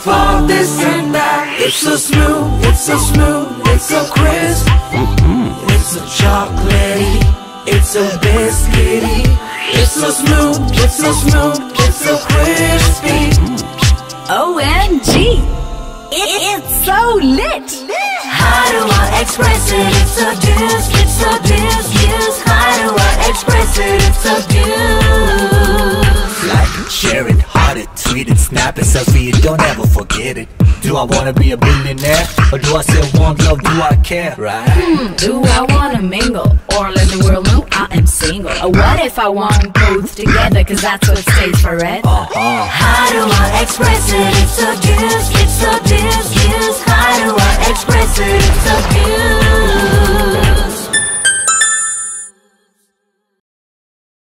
for this and that. It's so smooth, it's so smooth, it's so crisp. It's so chocolatey, it's so biscuity. It's so smooth, it's so smooth, it's so crispy. OMG, it's so lit. How do I express it? It's so Deuce, it's so Deuce. How do I express it? It's so Deuce. Like it, share it, heart it, tweet it, snap it, selfie it, don't ever forget it. Do I wanna be a billionaire? Or do I say one love, do I care? Right? Do I wanna mingle? Or let the world know I am single? Or what if I want both together? Cause that's what stays forever. How do I express it? It's so Deuce, it's so Deuce.